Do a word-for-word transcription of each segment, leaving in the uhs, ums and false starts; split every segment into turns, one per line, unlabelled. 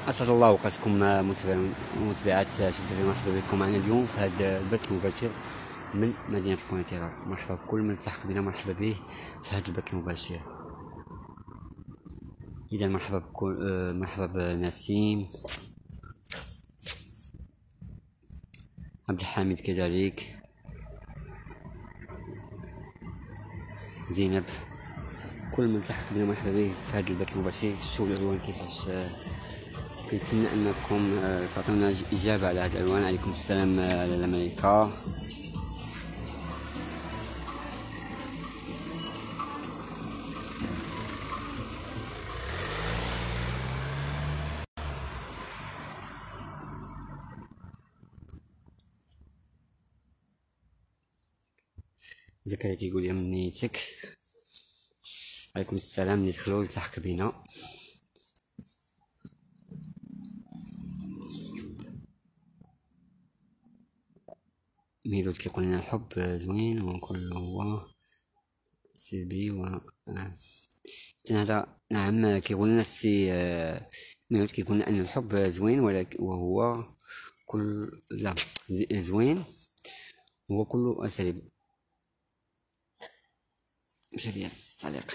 أسعد الله أوقاتكم متابعين ومتابعات شدة. مرحبا بكم معنا اليوم في هذا البث المباشر من مدينة القنيطرة. مرحبا بكل من التحق بنا، مرحبا به في هذا البث المباشر. إذا مرحبا بكل مرحبا بنسيم، عبد الحميد كذلك، زينب، كل من التحق بنا مرحبا به في هذا البث المباشر. شوفوا العنوان كيفاش كنتمنى انكم تعطونا اجابه على هذا العنوان. عليكم السلام على الامريكا. زكريا كيقول لي من نيتك. عليكم السلام، اللي دخلوا التحق بنا. ميلود كيقول لنا الحب زوين ونقول هو سلبي و هذا. نعم، كيقول لنا السي ميلود كيقول لنا ان الحب زوين ولكن وهو كل لا زوين هو كله سلبي. مشى ليا التعليق.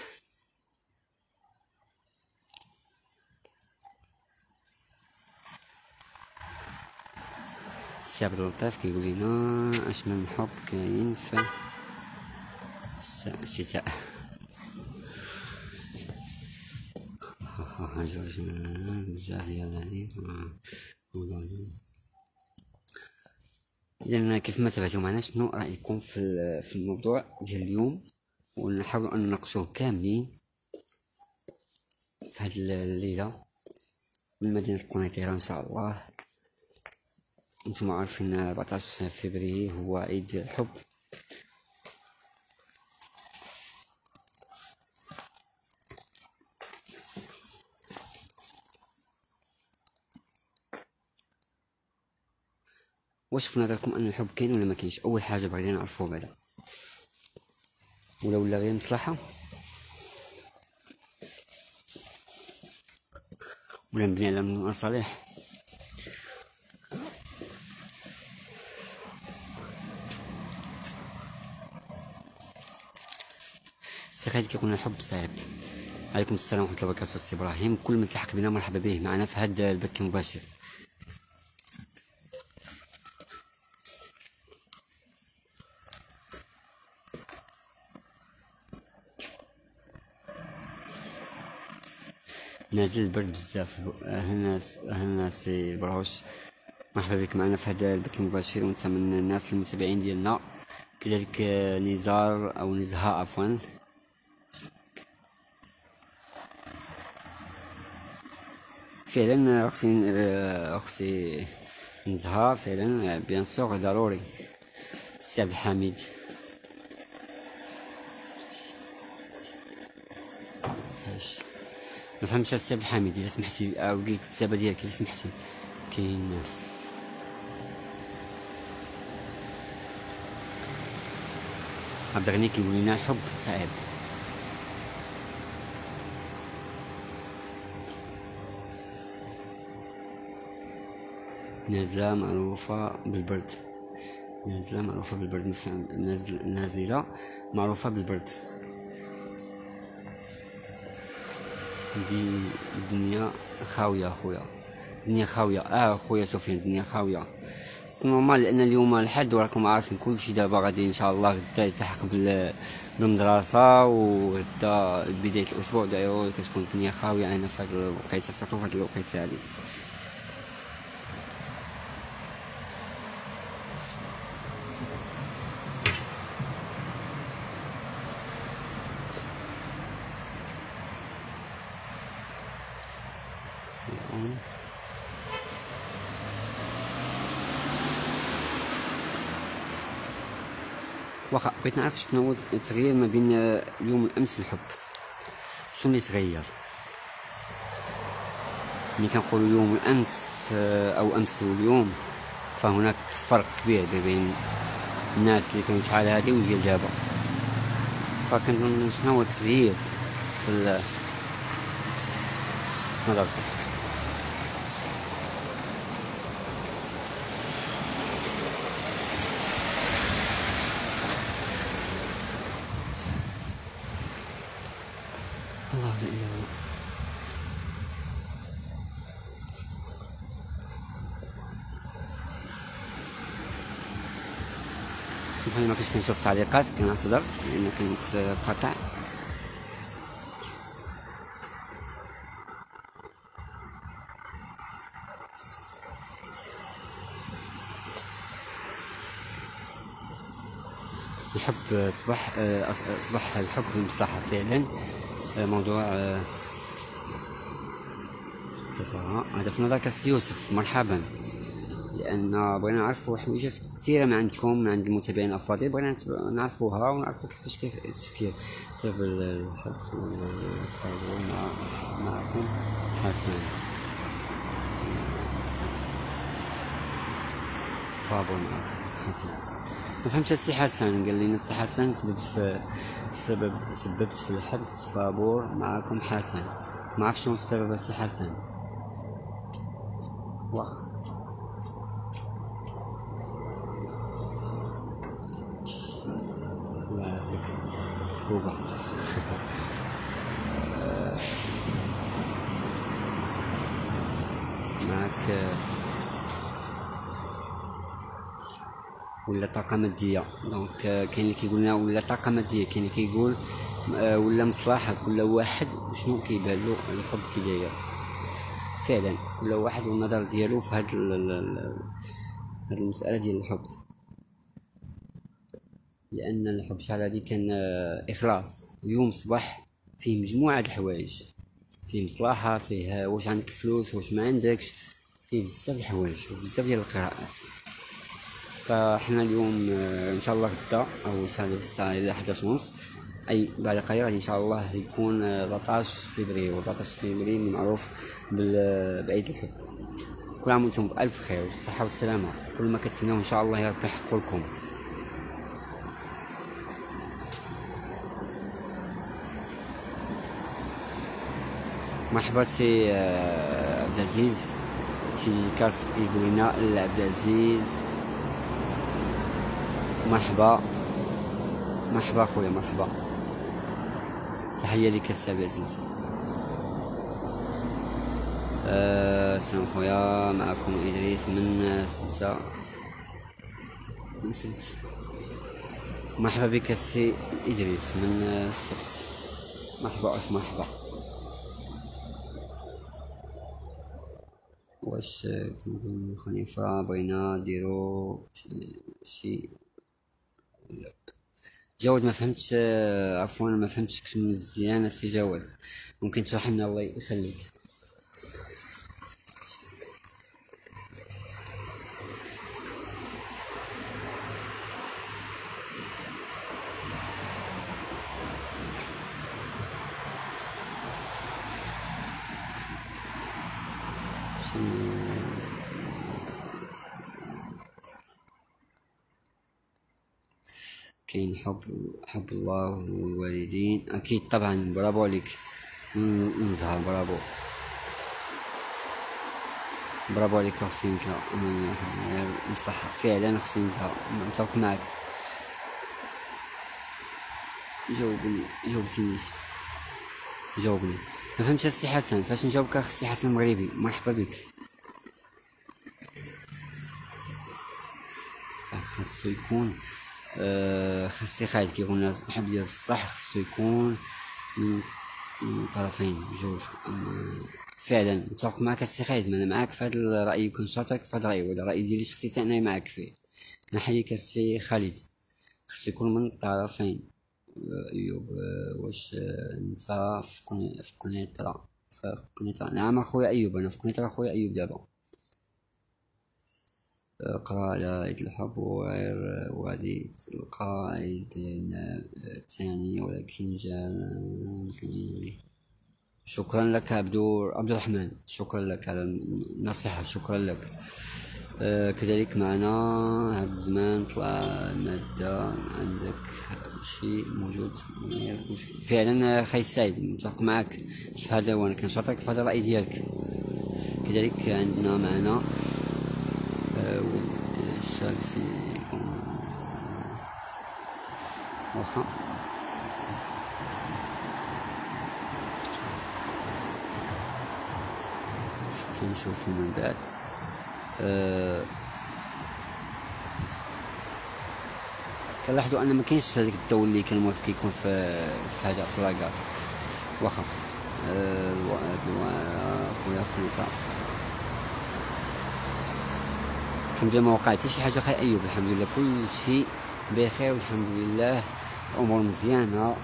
السي عبد اللطيف كيقول لنا اشمل الحب كاين في الشتاء. جوج بزاف ديال عليك. اذا كيف ما تابعتوا معنا، شنو رايكم في في الموضوع ديال اليوم، ونحاول ان نناقشوه كاملين في هذه الليله من مدينه القنيطره ان شاء الله. انتم عارفين أربعطاش فبراير هو عيد الحب. واش في نظركم ان الحب كاين ولا ما كاينش؟ اول حاجه بغينا نعرفوه بعدا، ولا ولا غير مصلحه، ولا مبني على مصالح. السي خالد كيقول لنا الحب صعيب. عليكم السلام ورحمه الله وبركاته. السي ابراهيم، كل من التحق بنا مرحبا به معنا في هذا البث المباشر. نازل البرد بزاف. اهلا اهلا سي بروش، مرحبا بك معنا في هذا البث المباشر، وانت من الناس المتابعين ديالنا. كذلك نزار او نزهه عفوا. فعلا اختي اختي نزهه، فعلا بيان سور ضروري. السي عبد الحميد، فاش ما فهمتش السي عبد الحميد، الا سمحتي اعاود لي الكتابه ديالك الا سمحتي. كاين عبد الغني كيقول لنا الحب صعيب. نازله معروفه بالبرد. نازله معروفه بالبرد مفهم. نازل نازله معروفه بالبرد. دي الدنيا خاويه خويا، الدنيا خاويه. اه خويا سفيان، الدنيا خاويه. نورمال لان اليوم الحد وراكم عارفين كلشي دابا غادي ان شاء الله غدا يلتحق بالمدرسه، وغدا بدايه الاسبوع دايرو كتكون الدنيا خاويه. انا في هاد الوقيته سيرتو في هاد الوقيته هادي. واخا بغيت نعرف شنو هو التغيير ما بين اليوم والامس في الحب. شنو اللي تغير؟ ملي كنقولوا اليوم والامس او امس واليوم، فهناك فرق كبير بين الناس اللي كانوا شحال هادي وديال دابا. فكنظن شنو هو التغيير في في نظركم؟ الله لا اله الا الله. سامحوني ما كنتش كنشوف التعليقات، كنعتذر لان كنت قاطع. الحب صباح أصبح الحب بمصلحة فعلا. موضوع صفاء هذا في نظرك السي يوسف، مرحبا. لأن بغينا نعرفوا حويجات كثيرة من عندكم، من عند المتابعين الأفاضل، بغينا نعرفوها ونعرفوا كيفاش كيف التفكير بسبب الحبس والفاضل. معكم حسن فابون حسن. ما فهمتش السي حسن، قال لنا السي حسن سببت في سبب سببت في الحبس فابور معكم حسن. ما عرفت شنو السبب السي حسن. واخ لا يعطيك كوبا. معك ولا طاقة مادية. دونك كاين اللي كيقول لنا ولا طاقة مادية، كاين اللي كيقول ولا مصلحة. كل واحد شنو كيبان له الحب كي داير فعلا، كل واحد والنظر ديالو في هاد هاد المسألة ديال الحب. لأن الحب شحال هادي كان إخلاص. اليوم صباح فيه مجموعة د الحوايج، فيه مصلحة، فيه واش عندك فلوس واش ما عندكش، فيه بزاف د الحوايج وبزاف ديال القراءات. فاحنا اليوم ان شاء الله غدا او ساعه في الساعه حداش ونص، اي بعد قليل ان شاء الله يكون ثلاثطاش فبراير، وثلاثطاش فبراير اللي معروف بعيد الحب. كل عام وانتم بالف خير والصحه والسلامه. كل ما كتمناو ان شاء الله يا ربي يحقق لكم. مرحبا سي عبد العزيز، شي كاس يقول لنا عبد العزيز. مرحبا مرحبا خويا، مرحبا، تحية لك السي عبد العزيز. أه سلام خويا، معكم إدريس من سلسة من سلسة. مرحبا بك السي إدريس من السبت. مرحبا أخ، مرحبا. واش كنقول خليفة بغينا نديرو شي جواد؟ ما فهمتش، عفوا ما فهمتش مزيان السي جواد، ممكن تشرح لنا الله يخليك. كاين حب حب الله والوالدين اكيد طبعا. برافو عليك نزهر، برافو برافو عليك اختي نزهر. مصلحة فعلا اختي نزهر، متفق معك. جاوبني جاوبتينيش جاوبني. ما فهمتش السي حسن، فاش نجاوبك السي حسن المغربي؟ مرحبا بك. خاصو يكون آه خاصي خالد كيقول لنا الحب ديال بصح خاصو يكون من طرفين جوج. فعلا متفق معك السي خالد، انا معاك في هذا الراي، كنشاطرك في هذا الراي، وهذا الراي ديالي الشخصي انا معاك فيه. نحييك السي خالد، خاصو يكون من الطرفين. ايوب واش انت في قنيطرة؟ في قنيطرة نعم اخويا ايوب، انا في قنيطرة اخويا ايوب دابا. اقرأ على عيد الحب وغير وادي تلقى عيد الثاني ولكن جاء. شكرا لك عبدو عبد الرحمن، شكرا لك على النصيحة، شكرا لك. آه كذلك معنا هذا الزمان طلع المادة عندك شيء موجود فعلا. خي سعيد متفق معك في هذا، وانا كنشاطرك في هذا الرأي ديالك. كذلك عندنا معنا ولد الشمس واخا تنشوفو من بعد. أه كنلاحظوا ان ما كاينش هذاك الضوء اللي كان موافق يكون في في هذا في لاكار واخا. أه خويا في كنيطه الحمد لله ما وقع حتى شي حاجه. خير ايوب الحمد لله كل شيء بخير والحمد لله، الامور مزيانه.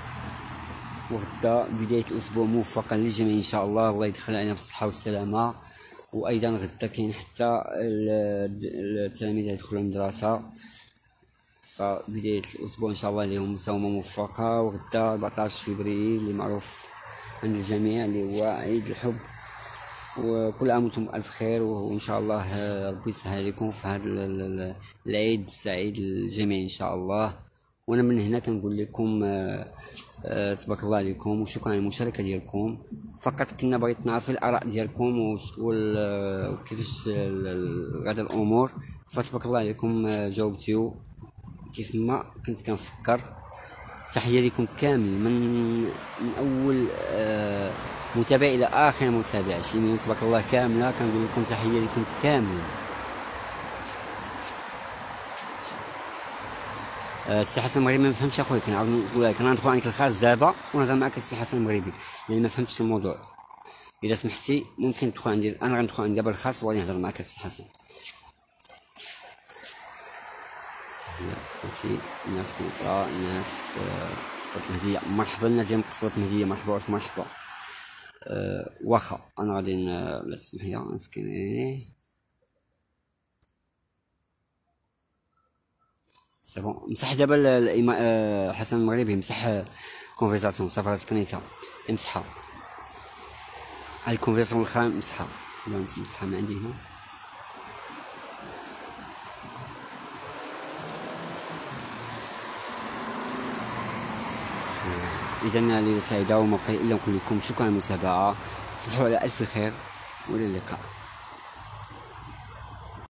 وغدا بدايه الاسبوع موفقه للجميع ان شاء الله، الله يدخل علينا بالصحه والسلامه. وايضا غدا كاين حتى التلاميذ يدخلوا المدرسه، فبدايه الاسبوع ان شاء الله لهم صومه موفقه. وغدا أربعطاش فبراير اللي معروف عند الجميع اللي هو عيد الحب، وكل عام وانتم بألف خير. وان شاء الله ربي يسهل عليكم في هذا العيد السعيد للجميع ان شاء الله. وانا من هنا كنقول لكم آه آه تبارك الله عليكم وشكرا على المشاركه ديالكم. فقط كنا بغيت نعرف الاراء ديالكم وكيفاش غادا الامور، فتبارك الله عليكم آه جاوبتيو كيف ما كنت كنفكر. تحيه لكم كامل من من اول آه متابع الى اخر متابع، شي مليون تبارك الله كامله. كنقول لكم تحيه لكم كاملين. السي حسن المغربي ما فهمتش اخويا، كنعاود نقول لك انا ندخل عليك الخاص دابا ونهضر معاك السي حسن المغربي لان ما فهمتش الموضوع. اذا سمحتي ممكن تدخل عندي، انا غندخل عندي دابا الخاص وغادي نهضر معاك السي حسن. تحيه خوتي الناس كنطرا الناس قصبة المهدية، مرحبا الناس ديال قصبة المهدية، مرحبا وألف مرحبا. أه واخا انا غادي لا تسمح لي نسكن سي بون. مسح دابا الإما... حسن المغربي مسح كونفرساسيون صافي سكنيتها امسحها، هاي الكونفرساسيون الاخرى مسحها. نمسحها من عندي هنا. اذا ليله سعيده وما بقي الا نقول لكم شكرا على المتابعه، تصبحوا على الف خير والى اللقاء.